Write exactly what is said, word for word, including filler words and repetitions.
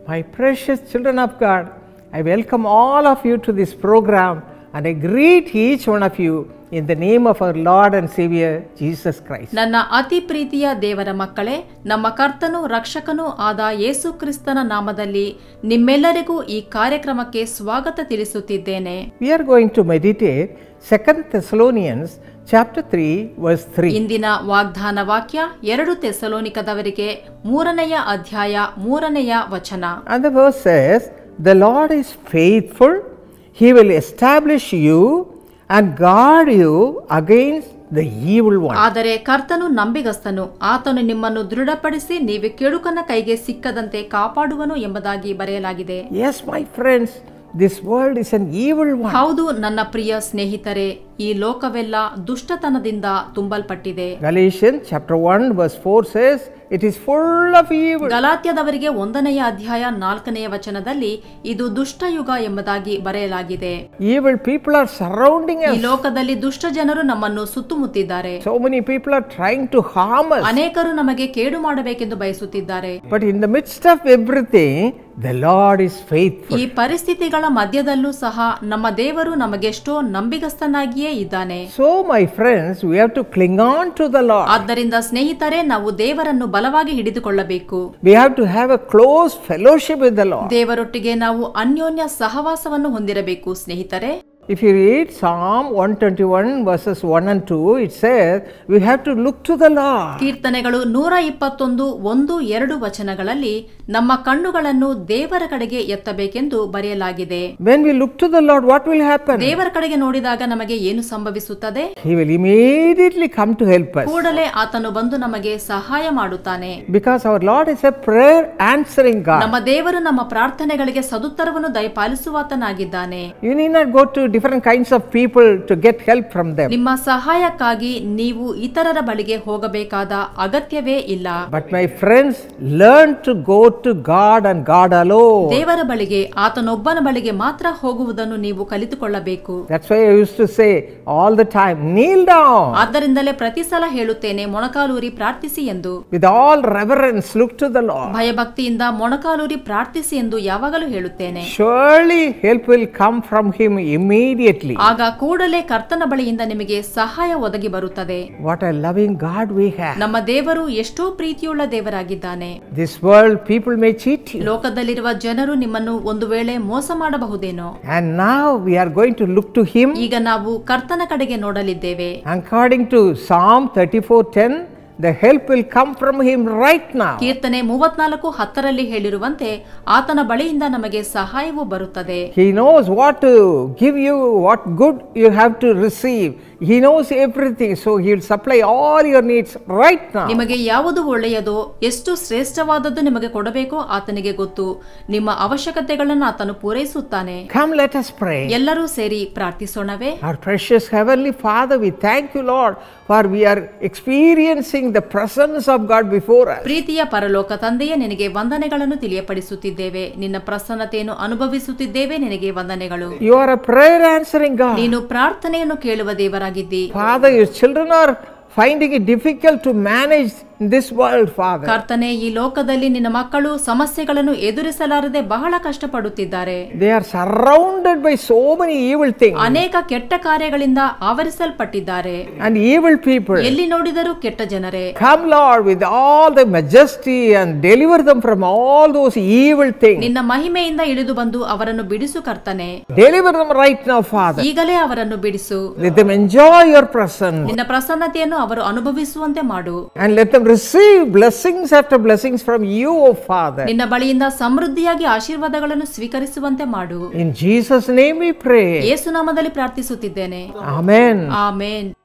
My precious children of God, I welcome all of you to this program and I greet each one of you in the name of our Lord and Savior Jesus Christ. ನನ್ನ ಅತಿ ಪ್ರೀತಿಯ ದೇವರ ಮಕ್ಕಳೇ, ನಮ್ಮ ಕರ್ತನು ರಕ್ಷಕನೂ ಆದ ಯೇಸು ಕ್ರಿಸ್ತನ ನಾಮದಲ್ಲಿ ನಿಮ್ಮೆಲ್ಲರಿಗೂ ಈ ಕಾರ್ಯಕ್ರಮಕ್ಕೆ ಸ್ವಾಗತ ತಿಳಿಸುತ್ತಿದ್ದೇನೆ. We are going to meditate Second Thessalonians chapter three verse three. ಇಂದಿನ ವಾಗ್ದಾನ ವಾಕ್ಯ ಎರಡು ಥೆಸಲೋನಿಕದವರಿಗೆ ಮೂರನೆಯ ಅಧ್ಯಾಯ ಮೂರನೆಯ ವಚನ. And the verse says, "The Lord is faithful, He will establish you and guard you against the evil one." ಆದರೆ ಕರ್ತನು ನಂಬಿಗಸ್ತನು, ಆತನು ನಿಮ್ಮನ್ನು ದೃಢಪಡಿಸಿ ನೀವು ಕೆಡುಕನ ಕೈಗೆ ಸಿಕ್ಕದಂತೆ ಕಾಪಾಡುವನು ಎಂಬುದಾಗಿ ಬರೆಯಲಾಗಿದೆ. Yes, my friends, this world is an evil one. ಹೌದು ನನ್ನ ಪ್ರಿಯ ಸ್ನೇಹಿತರೆ, ಈ ಲೋಕವೆಲ್ಲ ದುಷ್ಟತನದಿಂದ ತುಂಬಲ್ಪಟ್ಟಿದೆ. Galatians chapter one verse four says, "It is full of evil." ಗಲಾತ್ಯದವರಿಗೆ ಒಂದನೆಯ ಅಧ್ಯಾಯ ನಾಲ್ಕನೆಯ ವಚನದಲ್ಲಿ ಇದು ದುಷ್ಟಯುಗ ಎಂಬುದಾಗಿ ಬರೆಯಲಾಗಿದೆ. Evil people are surrounding ಈ us. ಲೋಕದಲ್ಲಿ ದುಷ್ಟ ಜನರು ನಮ್ಮನ್ನು ಸುತ್ತುಮುತ್ತಿದ್ದಾರೆ. So many people are trying to harm us. ಅನೇಕರು ನಮಗೆ ಕೇಡು ಮಾಡಬೇಕೆಂದು ಬಯಸುತ್ತಿದ್ದಾರೆ. But in the midst of everything, the Lord is faithful. ಈ ಪರಿಸ್ಥಿತಿಗಳ ಮಧ್ಯದಲ್ಲೂ ಸಹ ನಮ್ಮ ದೇವರು ನಮಗೆಷ್ಟೋ ನಂಬಿಗಸ್ತನಾಗಿಯೇ ಇದ್ದಾನೆ. So my friends, we have to cling on to the Lord. ಆದ್ದರಿಂದ ಸ್ನೇಹಿತರೆ, ನಾವು ದೇವರನ್ನು ಬಲವಾಗಿ ಹಿಡಿದುಕೊಳ್ಳಬೇಕು. We have to have a close fellowship with the Lord. ದೇವರೊಟ್ಟಿಗೆ ನಾವು ಅನ್ಯೋನ್ಯ ಸಹವಾಸವನ್ನು ಹೊಂದಿರಬೇಕು ಸ್ನೇಹಿತರೆ. If you read Psalm one twenty-one verses one and two, it says we have to look to the Lord. ಕೀರ್ತನೆಗಳು ನೂರ ಇಪ್ಪತ್ತೊಂದು ಒಂದು ಎರಡು ವಚನಗಳಲ್ಲಿ ನಮ್ಮ ಕಣ್ಣುಗಳನ್ನು ದೇವರ ಕಡೆಗೆ ಎತ್ತಬೇಕೆಂದು ಬರೆಯಲಾಗಿದೆ. When we look to the Lord, what will happen? ದೇವರ ಕಡೆಗೆ ನೋಡಿದಾಗ ನಮಗೆ ಏನು ಸಂಭವಿಸುತ್ತದೆ? He will immediately come to help us. ಕೂಡಲೇ ಆತನು ಬಂದು ನಮಗೆ ಸಹಾಯ ಮಾಡುತ್ತಾನೆ. Because our Lord is a prayer answering God. ನಮ್ಮ ದೇವರು ನಮ್ಮ ಪ್ರಾರ್ಥನೆಗಳಿಗೆ ಸದುತ್ತರವನ್ನು ದಯಪಾಲಿಸುವಾತನಾಗಿದ್ದಾನೆ. You need not go to different kinds of people to get help from them. ನಿಮ್ಮ ಸಹಾಯಕ್ಕಾಗಿ ನೀವು ಇತರರ ಬಳಿಗೆ ಹೋಗಬೇಕಾದ ಅಗತ್ಯವೇ ಇಲ್ಲ. But my friends, learn to go to God and God alone. ದೇವರ ಬಳಿಗೆ, ಆತನೊಬ್ಬನ ಬಳಿಗೆ ಮಾತ್ರ ಹೋಗುವುದನ್ನು ನೀವು ಕಲಿತುಕೊಳ್ಳಬೇಕು. That's why I used to say all the time, kneel down. ಆದ್ದರಿಂದಲೇ ಪ್ರತಿ ಸಲ ಹೇಳುತ್ತೇನೆ, ಮೊಣಕಾಲೂರಿ ಪ್ರಾರ್ಥಿಸಿ ಎಂದು. With all reverence, look to the Lord. ಭಯಭಕ್ತಿಯಿಂದ ಮೊಣಕಾಲೂರಿ ಪ್ರಾರ್ಥಿಸಿ ಎಂದು ಯಾವಾಗಲೂ ಹೇಳುತ್ತೇನೆ. Surely help will come from Him immediately. ಆಗ ಕೂಡಲೇ ಕರ್ತನ ಬಳಿಯಿಂದ ನಿಮಗೆ ಸಹಾಯ ಒದಗಿ ಬರುತ್ತದೆ. What a loving God we have. ನಮ್ಮ ದೇವರು ಎಷ್ಟೋ ಪ್ರೀತಿಯುಳ್ಳ ದೇವರಾಗಿದ್ದಾನೆ. This world people may cheat you. ಲೋಕದಲ್ಲಿರುವ ಜನರು ನಿಮ್ಮನ್ನು ಒಂದು ವೇಳೆ ಮೋಸ ಮಾಡಬಹುದೇನೋ. And now we are going to look to Him. ಈಗ ನಾವು ಕರ್ತನ ಕಡೆಗೆ ನೋಡಲಿದ್ದೇವೆ. According to Psalm thirty-four ten, the help will come from Him right now. ಕೀರ್ತನೆ ಮೂವತ್ನಾಲ್ಕು ಹತ್ತರಲ್ಲಿ ಹೇಳಿರುವಂತೆ ಆತನ ಬಳಿಯಿಂದ ನಮಗೆ ಸಹಾಯವು ಬರುತ್ತದೆ. He knows what to give you, what good you have to receive. He knows everything, so He will supply all your needs right now. ನಿಮಗೆ ಯಾವುದು ಒಳ್ಳೆಯದೋ, ಎಷ್ಟು ಶ್ರೇಷ್ಠವಾದದ್ದು ನಿಮಗೆ ಕೊಡಬೇಕೋ ಆತನಿಗೆ ಗೊತ್ತು. ನಿಮ್ಮ ಅವಶ್ಯಕತೆಗಳನ್ನು ಆತನು ಪೂರೈಸುತ್ತಾನೆ. Come, let us pray. ಎಲ್ಲರೂ ಸೇರಿ ಪ್ರಾರ್ಥಿಸೋಣವೇ? Our precious Heavenly Father, we thank you, Lord, for we are experiencing the presence of God before us. ಪ್ರೀತಿಯ ಪರಲೋಕ ತಂದೆಯೇ, ನಿನಗೆ ವಂದನೆಗಳನ್ನು ತಿಳಿಯಪಡಿಸುತ್ತಿದ್ದೇವೆ. ನಿನ್ನ ಪ್ರಸನ್ನತೆಯನ್ನು ಅನುಭವಿಸುತ್ತಿದ್ದೇವೆ. ನಿನಗೆ ವಂದನೆಗಳು. You are a prayer answering God. ನೀನು ಪ್ರಾರ್ಥನೆಯನ್ನು ಕೇಳುವ ದೇವರಾಗಿದ್ದಿ. Father, your children are finding it difficult to manage in this world, Father. ಕರ್ತನೆ, ಈ ಲೋಕದಲ್ಲಿ ನಿನ್ನ ಮಕ್ಕಳು ಸಮಸ್ಯೆಗಳನ್ನು ಎದುರಿಸಲಾರದೆ ಬಹಳ ಕಷ್ಟಪಡುತ್ತಿದ್ದಾರೆ. They are surrounded by so many evil things. ಅನೇಕ ಕೆಟ್ಟ ಕಾರ್ಯಗಳಿಂದ ಆವರಿಸಲ್ಪಟ್ಟಿದ್ದಾರೆ. And evil people. ಎಲ್ಲಿ ನೋಡಿದರೂ ಕೆಟ್ಟ ಜನರೇ. Come, Lord, with all the majesty and deliver them from all those evil things. ನಿನ್ನ ಮಹಿಮೆಯಿಂದ ಇಳಿದು ಬಂದು ಅವರನ್ನು ಬಿಡಿಸು ಕರ್ತನೆ. Deliver them right now, Father. ಈಗಲೇ ಅವರನ್ನು ಬಿಡಿಸು. Let them enjoy your presence. ನಿನ್ನ ಪ್ರಸನ್ನತೆಯನ್ನು ಅವರು ಅನುಭವಿಸುವಂತೆ ಮಾಡು. And let them receive blessings after blessings from you, O Father. ನಿನ್ನ ಬಳಿಯಿಂದ ಸಮೃದ್ಧಿಯಾಗಿ ಆಶೀರ್ವಾದಗಳನ್ನು ಸ್ವೀಕರಿಸುವಂತೆ ಮಾಡು. In Jesus' name we pray. ಯೇಸು ನಾಮದಲ್ಲಿ ಪ್ರಾರ್ಥಿಸುತ್ತಿದ್ದೇನೆ. Amen. ಆಮೆನ್.